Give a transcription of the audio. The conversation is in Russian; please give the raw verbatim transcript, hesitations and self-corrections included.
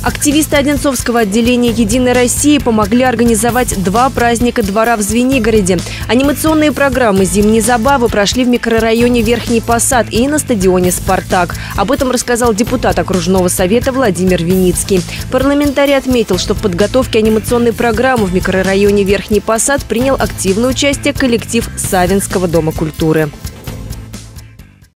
Активисты Одинцовского отделения «Единой России» помогли организовать два праздника двора в Звенигороде. Анимационные программы «Зимние забавы» прошли в микрорайоне Верхний Посад и на стадионе «Спартак». Об этом рассказал депутат окружного совета Владимир Виницкий. Парламентарий отметил, что в подготовке анимационной программы в микрорайоне Верхний Посад принял активное участие коллектив Савинского дома культуры.